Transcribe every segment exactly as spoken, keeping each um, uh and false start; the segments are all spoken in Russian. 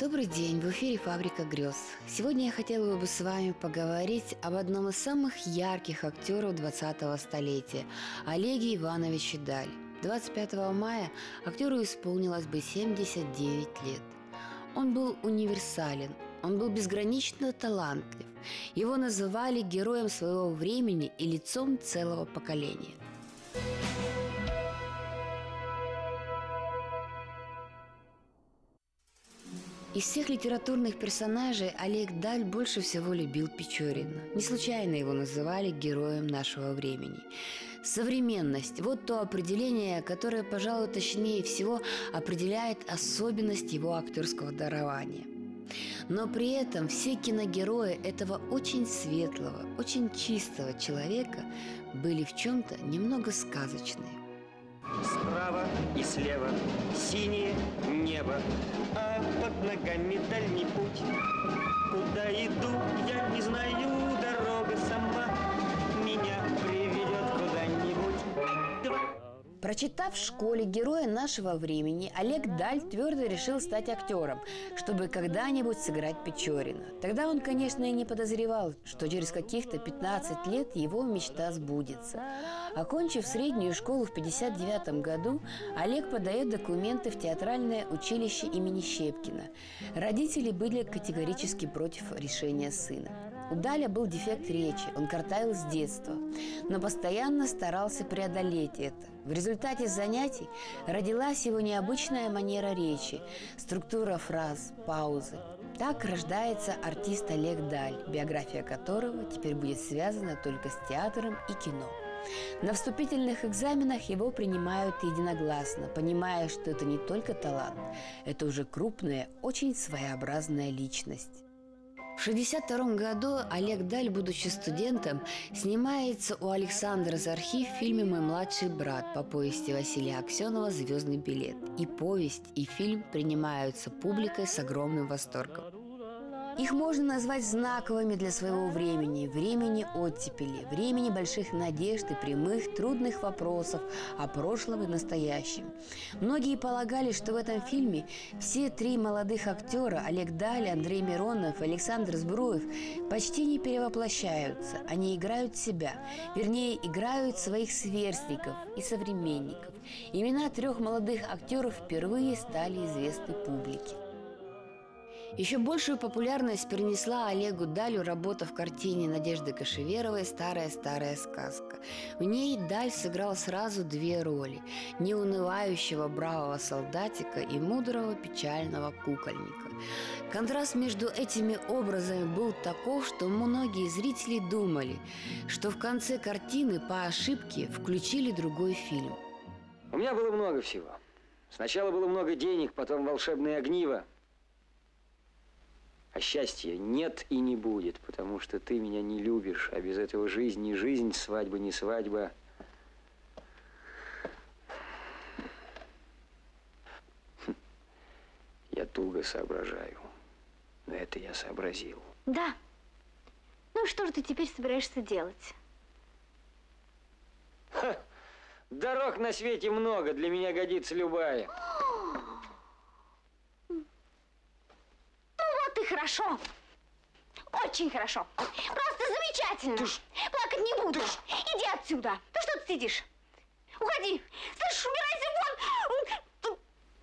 Добрый день, в эфире «Фабрика грез». Сегодня я хотела бы с вами поговорить об одном из самых ярких актеров двадцатого столетия – Олеге Ивановиче Даль. двадцать пятого мая актеру исполнилось бы семьдесят девять лет. Он был универсален, он был безгранично талантлив. Его называли героем своего времени и лицом целого поколения. Из всех литературных персонажей Олег Даль больше всего любил Печорина. Не случайно его называли героем нашего времени. Современность – вот то определение, которое, пожалуй, точнее всего определяет особенность его актерского дарования. Но при этом все киногерои этого очень светлого, очень чистого человека были в чем-то немного сказочные. Справа и слева синее небо, а под ногами дальний путь. Куда иду, я не знаю, дорога сама меня приведет куда-нибудь. Прочитав в школе героя нашего времени, Олег Даль твердо решил стать актером, чтобы когда-нибудь сыграть Печорина. Тогда он, конечно, и не подозревал, что через каких-то пятнадцать лет его мечта сбудется. Окончив среднюю школу в пятьдесят девятом году, Олег подает документы в театральное училище имени Щепкина. Родители были категорически против решения сына. У Даля был дефект речи, он картавил с детства, но постоянно старался преодолеть это. В результате занятий родилась его необычная манера речи, структура фраз, паузы. Так рождается артист Олег Даль, биография которого теперь будет связана только с театром и кино. На вступительных экзаменах его принимают единогласно, понимая, что это не только талант, это уже крупная, очень своеобразная личность. В шестьдесят втором году Олег Даль, будучи студентом, снимается у Александра Зархи в фильме «Мой младший брат» по повести Василия Аксенова «Звездный билет». И повесть, и фильм принимаются публикой с огромным восторгом. Их можно назвать знаковыми для своего времени, времени оттепели, времени больших надежд и прямых, трудных вопросов о прошлом и настоящем. Многие полагали, что в этом фильме все три молодых актера – Олег Даль, Андрей Миронов и Александр Збруев – почти не перевоплощаются. Они играют себя, вернее, играют своих сверстников и современников. Имена трех молодых актеров впервые стали известны публике. Еще большую популярность принесла Олегу Далю работа в картине Надежды Кошеверовой «Старая-старая сказка». В ней Даль сыграл сразу две роли – неунывающего бравого солдатика и мудрого печального кукольника. Контраст между этими образами был таков, что многие зрители думали, что в конце картины по ошибке включили другой фильм. У меня было много всего. Сначала было много денег, потом волшебное огниво. А счастья нет и не будет, потому что ты меня не любишь, а без этого жизнь не жизнь, свадьба не свадьба. Я туго соображаю, но это я сообразил. Да. Ну что же ты теперь собираешься делать? Ха! Дорог на свете много, для меня годится любая. Хорошо. Очень хорошо. Просто замечательно. Ты ж... Плакать не буду. Ты ж... Иди отсюда. Ты что ты сидишь? Уходи. Слышь, убирайся вон.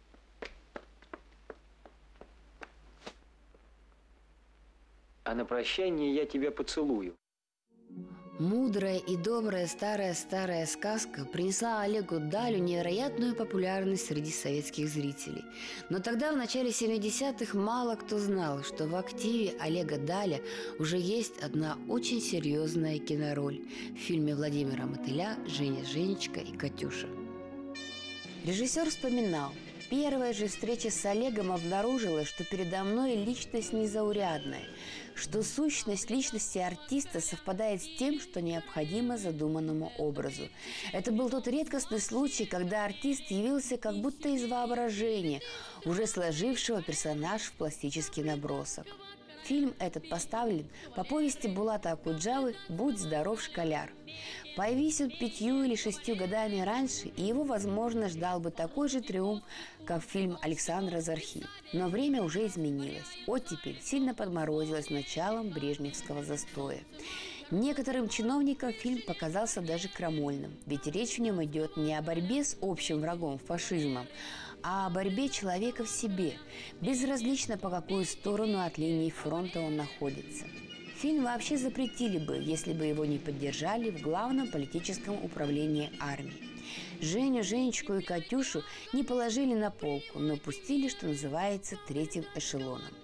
А на прощание я тебя поцелую. Мудрая и добрая старая-старая сказка принесла Олегу Далю невероятную популярность среди советских зрителей. Но тогда, в начале семидесятых, мало кто знал, что в активе Олега Даля уже есть одна очень серьезная кинороль в фильме Владимира Мотыля «Женя, Женечка и Катюша». Режиссер вспоминал: первая же встреча с Олегом обнаружила, что передо мной личность незаурядная, что сущность личности артиста совпадает с тем, что необходимо задуманному образу. Это был тот редкостный случай, когда артист явился как будто из воображения, уже сложившего персонаж в пластический набросок. В Фильм этот поставлен по повести Булата Акуджавы «Будь здоров, школяр». Появись он пятью или шестью годами раньше, и его, возможно, ждал бы такой же триумф, как фильм Александра Зархи. Но время уже изменилось. Оттепель сильно подморозилась началом брежневского застоя. Некоторым чиновникам фильм показался даже крамольным, ведь речь в нем идет не о борьбе с общим врагом – фашизмом, а о борьбе человека в себе, безразлично по какую сторону от линии фронта он находится. Фильм вообще запретили бы, если бы его не поддержали в главном политическом управлении армии. Женю, Женечку и Катюшу не положили на полку, но пустили, что называется, третьим эшелоном.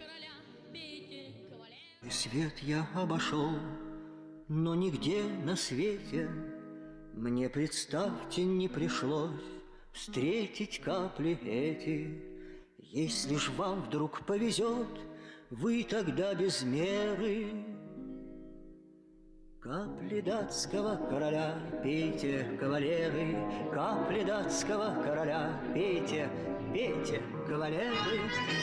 И свет я обошел, но нигде на свете мне, представьте, не пришлось встретить капли эти. Если ж вам вдруг повезет, вы тогда без меры капли датского короля пейте, кавалеры, капли датского короля пейте, пейте, кавалеры.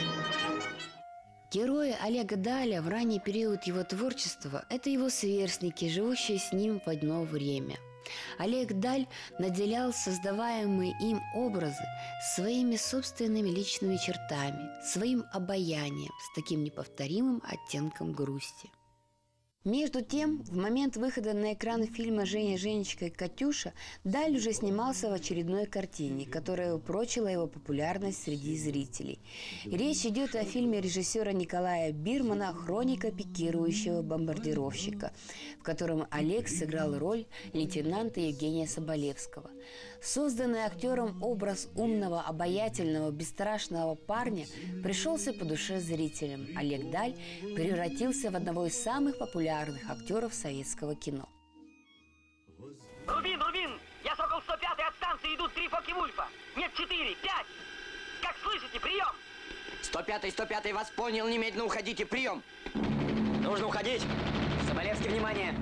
Герои Олега Даля в ранний период его творчества – это его сверстники, живущие с ним в одно время. Олег Даль наделял создаваемые им образы своими собственными личными чертами, своим обаянием с таким неповторимым оттенком грусти. Между тем, в момент выхода на экран фильма «Женя, Женечка и Катюша» Даль уже снимался в очередной картине, которая упрочила его популярность среди зрителей. Речь идет о фильме режиссера Николая Бирмана «Хроника пикирующего бомбардировщика», в котором Олег сыграл роль лейтенанта Евгения Соболевского. Созданный актером образ умного, обаятельного, бесстрашного парня пришелся по душе зрителям. Олег Даль превратился в одного из самых популярных актеров советского кино. Рубин, Рубин! Я Сокол сто пятый от станции, идут три Фоки-Вульфа. Нет, четыре, пять. Как слышите, прием! сто пятый, сто пятый, вас понял, немедленно уходите, прием! Нужно уходить. Соболевский, внимание.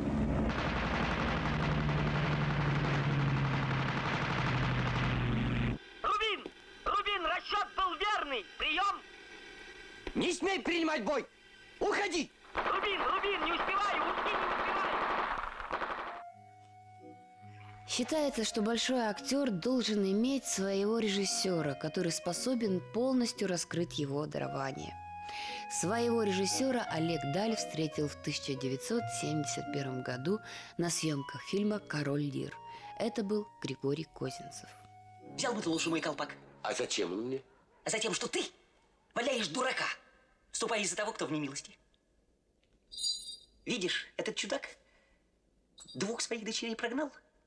Рубин! Рубин, расчет был верный. Прием! Не смей принимать бой! Уходи! Рубин, Рубин, не успеваю, уйти не успеваю. Считается, что большой актер должен иметь своего режиссера, который способен полностью раскрыть его дарование. Своего режиссера Олег Даль встретил в тысяча девятьсот семьдесят первом году на съемках фильма «Король Лир». Это был Григорий Козинцев. Взял бы ты лучше мой колпак. А зачем он мне? А затем, что ты валяешь дурака, вступая из-за того, кто в немилости. Видишь, этот чудак двух своих дочерей прогнал,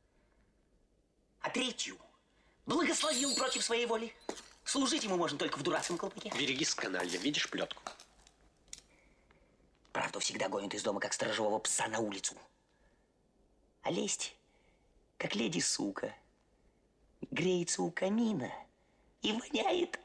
а третью благословил против своей воли. Служить ему можно только в дурацком колпаке. Берегись, каналья, видишь плетку? Правду всегда гонят из дома, как сторожевого пса, на улицу. А лесть, как леди-сука, греется у камина и воняет.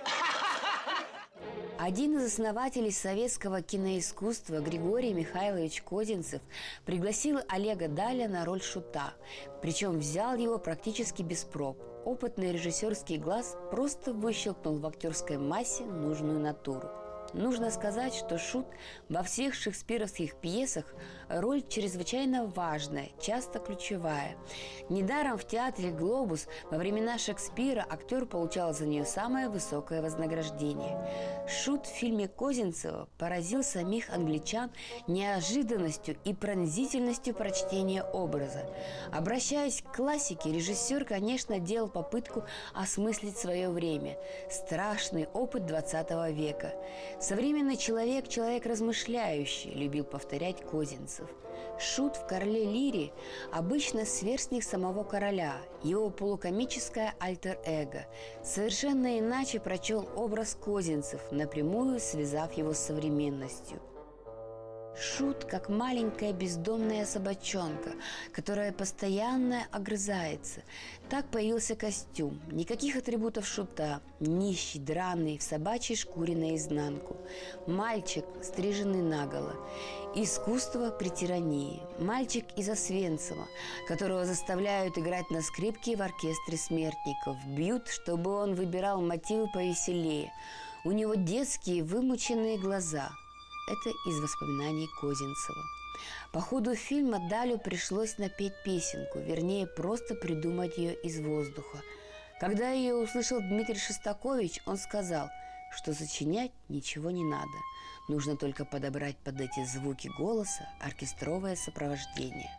Один из основателей советского киноискусства Григорий Михайлович Козинцев пригласил Олега Даля на роль Шута, причем взял его практически без проб. Опытный режиссерский глаз просто выщелкнул в актерской массе нужную натуру. Нужно сказать, что Шут во всех шекспировских пьесах роль чрезвычайно важная, часто ключевая. Недаром в театре «Глобус» во времена Шекспира актер получал за нее самое высокое вознаграждение. Шут в фильме Козинцева поразил самих англичан неожиданностью и пронзительностью прочтения образа. Обращаясь к классике, режиссер, конечно, делал попытку осмыслить свое время. Страшный опыт двадцатого века. Современный человек – человек размышляющий, любил повторять Козинцев. Шут в «Короле Лире» обычно сверстник самого короля, его полукомическое альтер-эго. Совершенно иначе прочел образ Козинцев, напрямую связав его с современностью. Шут как маленькая бездомная собачонка, которая постоянно огрызается. Так появился костюм. Никаких атрибутов Шута. Нищий, драный, в собачьей шкуре наизнанку. Мальчик, стриженный наголо. Искусство при тирании. Мальчик из Освенцима, которого заставляют играть на скрипке в оркестре смертников. Бьют, чтобы он выбирал мотивы повеселее. У него детские вымученные глаза. это из воспоминаний Козинцева. По ходу фильма Далю пришлось напеть песенку, вернее, просто придумать ее из воздуха. Когда ее услышал Дмитрий Шостакович, он сказал, что сочинять ничего не надо. Нужно только подобрать под эти звуки голоса оркестровое сопровождение.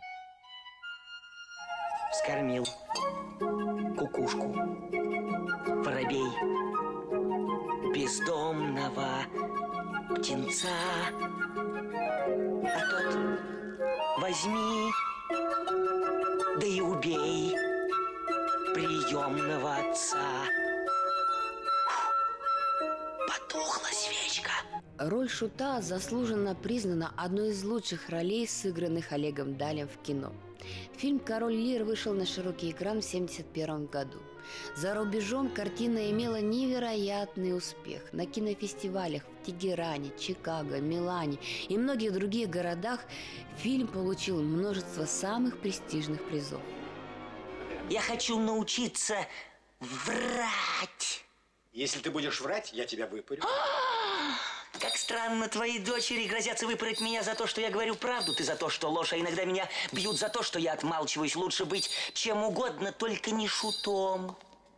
Вскормил кукушку, воробей, бездомного птенца. А тот возьми, да и убей приемного отца. Потухла свечка. Роль Шута заслуженно признана одной из лучших ролей, сыгранных Олегом Далем в кино. Фильм «Король Лир» вышел на широкий экран в тысяча девятьсот семьдесят первом году. За рубежом картина имела невероятный успех. На кинофестивалях в Тегеране, Чикаго, Милане и многих других городах фильм получил множество самых престижных призов. Я хочу научиться врать. Если ты будешь врать, я тебя выпарю. Как странно, твои дочери грозятся выпороть меня за то, что я говорю правду, ты за то, что ложь, а иногда меня бьют за то, что я отмалчиваюсь. Лучше быть чем угодно, только не шутом.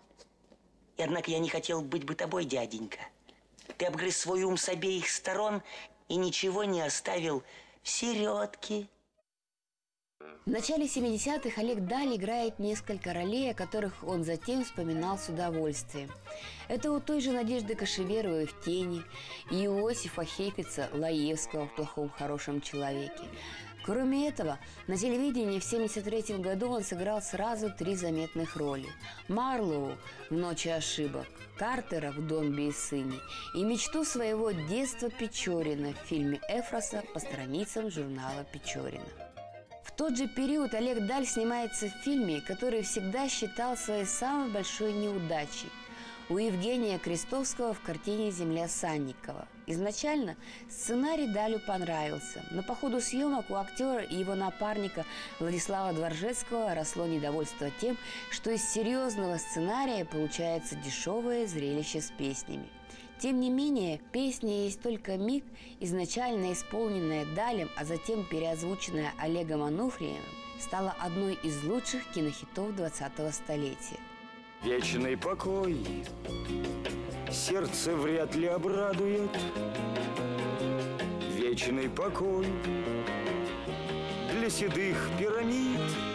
И однако я не хотел быть бы тобой, дяденька. Ты обгрыз свой ум с обеих сторон и ничего не оставил в середке. В начале семидесятых Олег Даль играет несколько ролей, о которых он затем вспоминал с удовольствием. Это у той же Надежды Кошеверовой в «Тени» и Иосифа Хейфица Лаевского в «Плохом хорошем человеке». Кроме этого, на телевидении в семьдесят третьем году он сыграл сразу три заметных роли. Марлоу в «Ночи ошибок», Картера в «Домби и сыне» и мечту своего детства Печорина в фильме Эфроса по страницам журнала Печорина. В тот же период Олег Даль снимается в фильме, который всегда считал своей самой большой неудачей. У Евгения Крестовского в картине «Земля Санникова». Изначально сценарий Далю понравился, но по ходу съемок у актера и его напарника Владислава Дворжецкого росло недовольство тем, что из серьезного сценария получается дешевое зрелище с песнями. Тем не менее, песня «Есть только миг», изначально исполненная Далем, а затем переозвученная Олегом Ануфриевым, стала одной из лучших кинохитов двадцатого столетия. Вечный покой сердце вряд ли обрадует. Вечный покой для седых пирамид,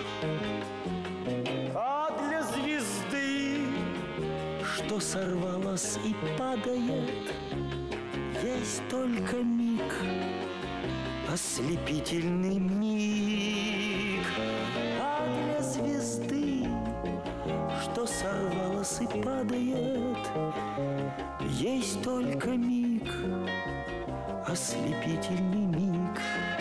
а для звезды, что сорвалась и падает, есть только миг, ослепительный миг. А для звезды, что сорвалась и падает, есть только миг, ослепительный миг.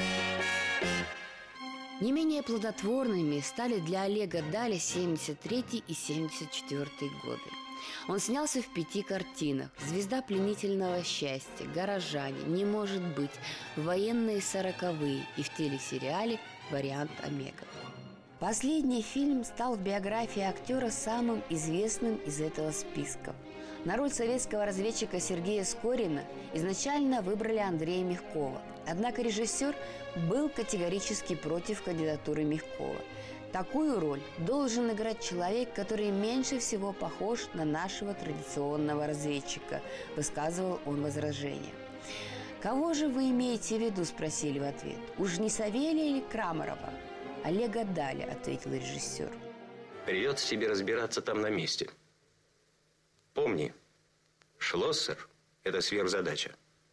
Не менее плодотворными стали для Олега Даля семьдесят третий и семьдесят четвёртый годы. Он снялся в пяти картинах: «Звезда пленительного счастья», «Горожане», «Не может быть», «Военные сороковые» и в телесериале «Вариант Омега». Последний фильм стал в биографии актера самым известным из этого списка. На роль советского разведчика Сергея Скорина изначально выбрали Андрея Мягкова. Однако режиссер был категорически против кандидатуры Мягкова. Такую роль должен играть человек, который меньше всего похож на нашего традиционного разведчика, высказывал он возражение. «Кого же вы имеете в виду?» – спросили в ответ. «Уж не Савелия или Крамарова?» «Олега Даля», – ответил режиссер. «Придется тебе разбираться там на месте. Помни, Шлоссер – это сверхзадача».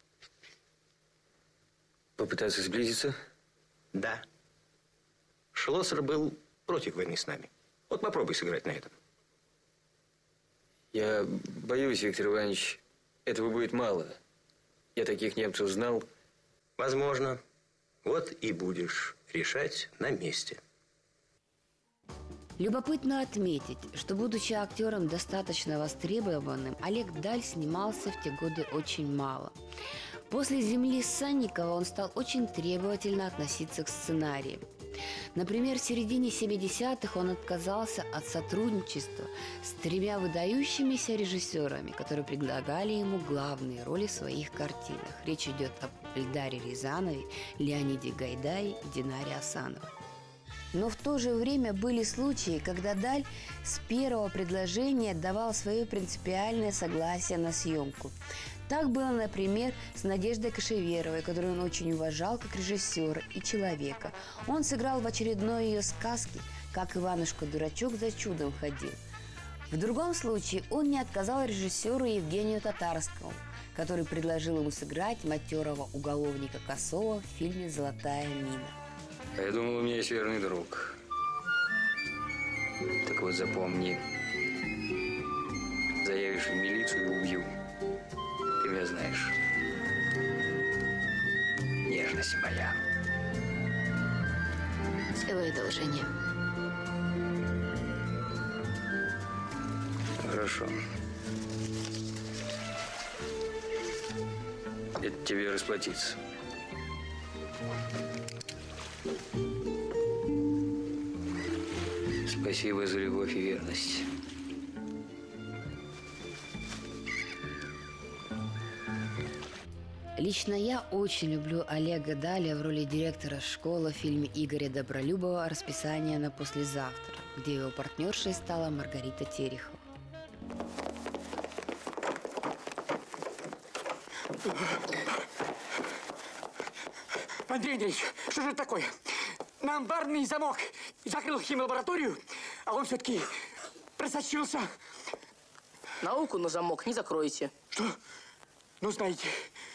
Попытаться сблизиться? Да. Шлоссер был против войны с нами. Вот попробуй сыграть на этом. Я боюсь, Виктор Иванович, этого будет мало. Я таких немцев знал. Возможно. Вот и будешь решать на месте. Любопытно отметить, что, будучи актером достаточно востребованным, Олег Даль снимался в те годы очень мало. После «Земли Санникова» он стал очень требовательно относиться к сценарию. Например, в середине семидесятых он отказался от сотрудничества с тремя выдающимися режиссерами, которые предлагали ему главные роли в своих картинах. Речь идет об Эльдаре Рязанове, Леониде Гайдае и Динаре Асановой. Но в то же время были случаи, когда Даль с первого предложения давал свое принципиальное согласие на съемку. Так было, например, с Надеждой Кошеверовой, которую он очень уважал как режиссера и человека. Он сыграл в очередной ее сказке, как Иванушка-дурачок за чудом ходил. В другом случае он не отказал режиссеру Евгению Татарскому, который предложил ему сыграть матерого уголовника Косова в фильме «Золотая мина». А я думал, у меня есть верный друг. Так вот запомни, заявишь в милицию и убью. Ты меня знаешь. Нежность моя. Сделай одолжение. Хорошо. Это тебе расплатиться. Спасибо за любовь и верность. Лично я очень люблю Олега Даля в роли директора школы в фильме Игоря Добролюбова «Расписание на послезавтра», где его партнершей стала Маргарита Терехова. Андрей Андреевич, что же это такое? Нам барный замок закрыл химлабораторию, а он все-таки просочился. Науку на замок не закроете. Что? Ну, знаете.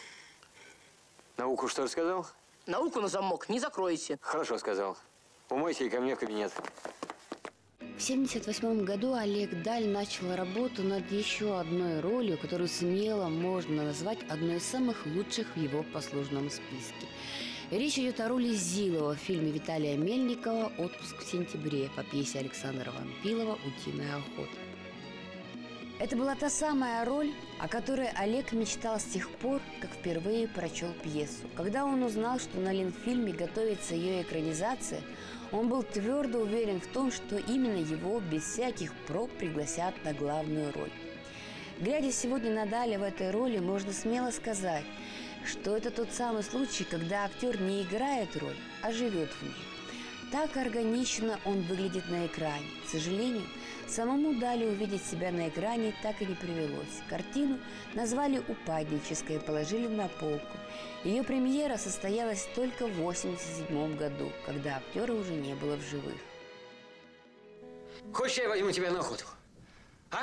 Науку что рассказал? Науку на замок не закроете. Хорошо сказал. Умойся и ко мне в кабинет. В семьдесят восьмом году Олег Даль начал работу над еще одной ролью, которую смело можно назвать одной из самых лучших в его послужном списке. Речь идет о роли Зилова в фильме Виталия Мельникова «Отпуск в сентябре» по пьесе Александра Вампилова «Утиная охота». Это была та самая роль, о которой Олег мечтал с тех пор, как впервые прочел пьесу. Когда он узнал, что на Ленфильме готовится ее экранизация, он был твердо уверен в том, что именно его без всяких проб пригласят на главную роль. Глядя сегодня на Даля в этой роли, можно смело сказать, что это тот самый случай, когда актер не играет роль, а живет в ней. Так органично он выглядит на экране. К сожалению, самому Далю увидеть себя на экране так и не привелось. Картину назвали упаднической и положили на полку. Ее премьера состоялась только в восемьдесят седьмом году, когда актера уже не было в живых. Хочешь, я возьму тебя на охоту? А?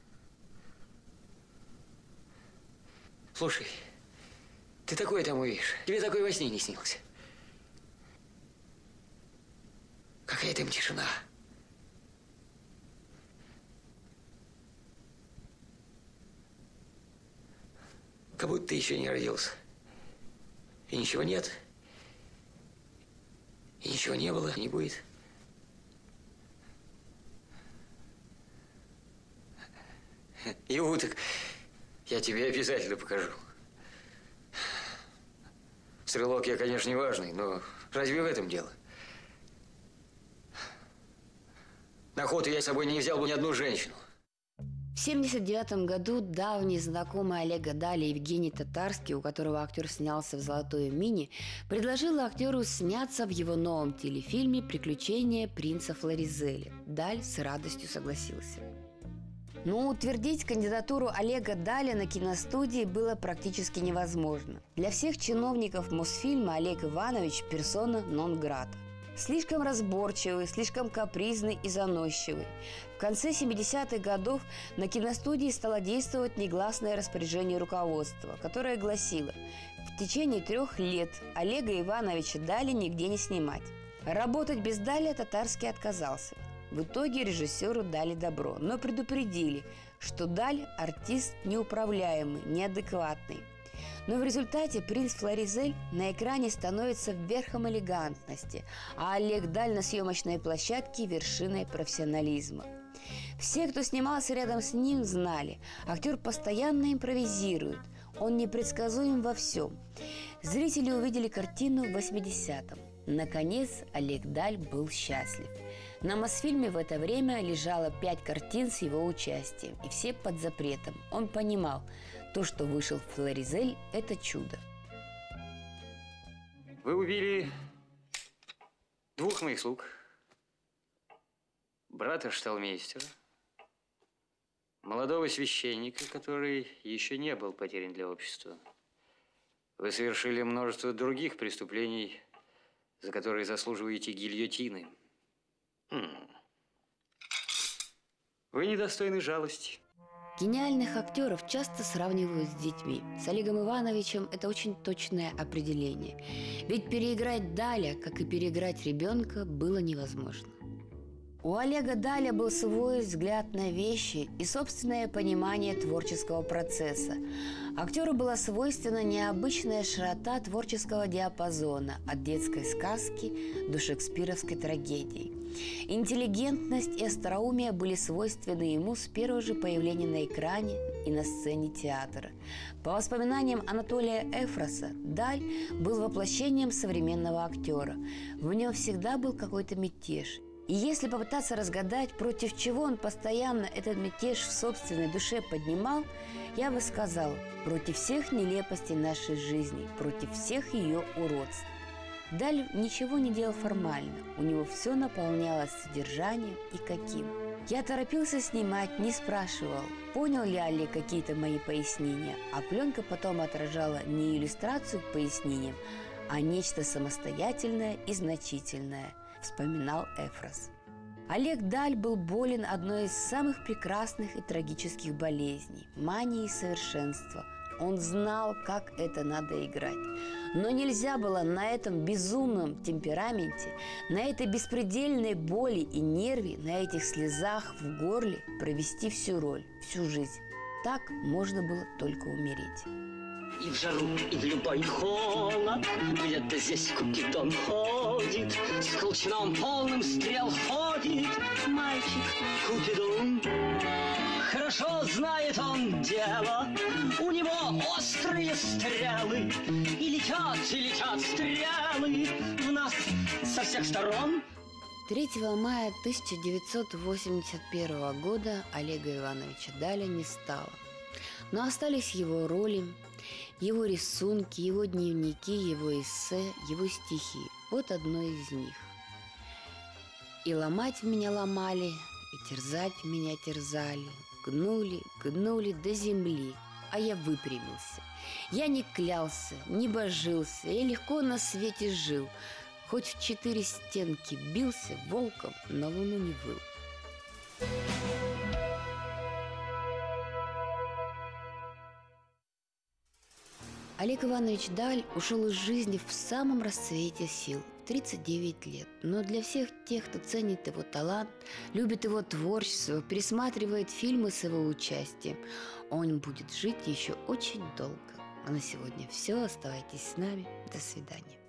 Слушай, ты такое там увидишь. Тебе такое во сне не снилось. Какая там тишина. Как будто ты еще не родился. И ничего нет. И ничего не было, и не будет. И уток я тебе обязательно покажу. Стрелок я, конечно, не важный, но разве в этом дело? На охоту я с собой не взял бы ни одну женщину. В семьдесят девятом году давний знакомый Олега Даля Евгений Татарский, у которого актер снялся в «Золотой мине», предложил актеру сняться в его новом телефильме «Приключения принца Флоризеля». Даль с радостью согласился. Но утвердить кандидатуру Олега Даля на киностудии было практически невозможно. Для всех чиновников Мосфильма Олег Иванович – персона нон-грата. Слишком разборчивый, слишком капризный и заносчивый. В конце семидесятых годов на киностудии стало действовать негласное распоряжение руководства, которое гласило: в течение трех лет Олега Ивановича Даля нигде не снимать. Работать без Даля Татарский отказался. В итоге режиссеру дали добро, но предупредили, что Даль – артист неуправляемый, неадекватный. Но в результате принц Флоризель на экране становится верхом элегантности, а Олег Даль на съемочной площадке – вершиной профессионализма. Все, кто снимался рядом с ним, знали, актер постоянно импровизирует, он непредсказуем во всем. Зрители увидели картину в восьмидесятом. Наконец, Олег Даль был счастлив. На Мосфильме в это время лежало пять картин с его участием, и все под запретом. Он понимал, то, что вышел Флоризель, это чудо. Вы убили двух моих слуг, брата шталмейстера, молодого священника, который еще не был потерян для общества. Вы совершили множество других преступлений, за которые заслуживаете гильотины. Хм. Вы недостойны жалости. Гениальных актеров часто сравнивают с детьми. С Олегом Ивановичем это очень точное определение. Ведь переиграть Даля, как и переиграть ребенка, было невозможно. У Олега Даля был свой взгляд на вещи и собственное понимание творческого процесса. Актеру была свойственна необычная широта творческого диапазона от детской сказки до шекспировской трагедии. Интеллигентность и остроумие были свойственны ему с первого же появления на экране и на сцене театра. По воспоминаниям Анатолия Эфроса, Даль был воплощением современного актера. В нем всегда был какой-то мятеж. И если попытаться разгадать, против чего он постоянно этот мятеж в собственной душе поднимал, я бы сказал, против всех нелепостей нашей жизни, против всех ее уродств. Даль ничего не делал формально, у него все наполнялось содержанием и каким. Я торопился снимать, не спрашивал, понял ли Олег какие-то мои пояснения, а пленка потом отражала не иллюстрацию к пояснениям, а нечто самостоятельное и значительное, вспоминал Эфрос. Олег Даль был болен одной из самых прекрасных и трагических болезней – манией совершенства. Он знал, как это надо играть. Но нельзя было на этом безумном темпераменте, на этой беспредельной боли и нерве, на этих слезах в горле провести всю роль, всю жизнь. Так можно было только умереть. И в жару, и в любой холод, где-то здесь Купидон ходит, с колчаном полным стрел ходит мальчик Купидон. Хорошо знает он дело, у него острые стрелы, и летят, и летят стрелы в нас со всех сторон. третьего мая тысяча девятьсот восемьдесят первого года Олега Ивановича Даля не стало. Но остались его роли, его рисунки, его дневники, его эссе, его стихи. Вот одно из них. «И ломать меня ломали, и терзать меня терзали, гнули, гнули до земли, а я выпрямился. Я не клялся, не божился, я легко на свете жил, хоть в четыре стенки бился, волком на луну не выл». Олег Иванович Даль ушел из жизни в самом расцвете сил, в тридцать девять лет. Но для всех тех, кто ценит его талант, любит его творчество, пересматривает фильмы с его участием, он будет жить еще очень долго. А на сегодня все. Оставайтесь с нами. До свидания.